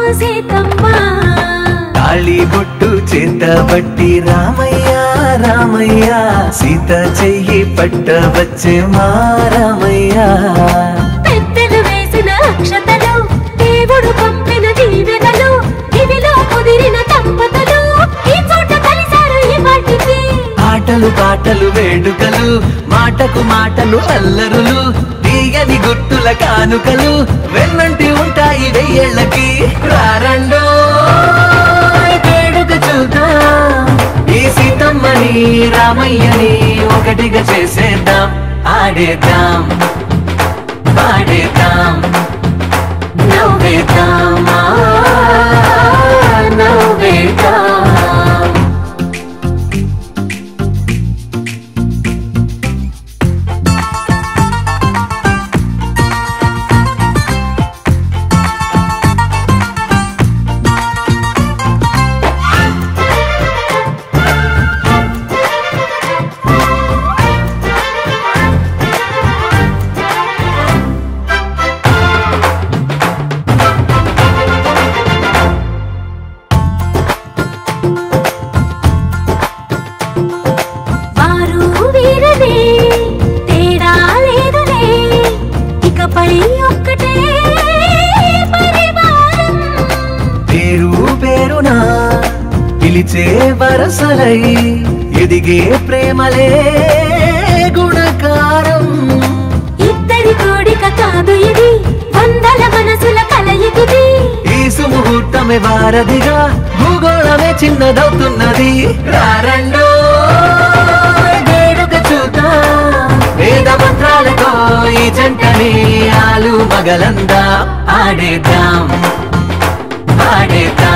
తాళి బొట్టు చేతబట్టి రామయ్య రామయ్య సీత చెయ్యి పట్టవచ్చే మా రామయ్య పెద్దలు వేసిన అక్షతలు దేవుడు పంపిన దీవెనలు ఇవిలో కుదిరిన దంపతులు ఈ చోట కలిసారు ఈ వాటికి ఆటలు పాటలు వేడుకలు మాటకు మాటలు అల్లరులు తీయని గుట్టుల కానుకలు వెన్నంటి ఉంటాయి వెయ్యేళ్ళకి రారండో వేడుక చూద్దాం ఈ సీతమ్మని రామయ్యని ఒకటిగా చేసేద్దాం ఆడేద్దాం పాడేద్దాం నవ్వేద్దాం నవ్వేద్దాం పిలిచే వరసలై ఎదిగే ప్రేమలే గుణకారం ఇద్దరి కోడిక కాదు ఇది వందల మనసుల కలయికిది ఈ సుముహూర్తమే వారధిగా భూగోళమే చిన్నదవుతున్నది రారండో వేడుక చూద్దాం వేద మంత్రాలతో ఈ జంటని ఆలు మగలందా ఆడేద్దాం ఆడేద్దాం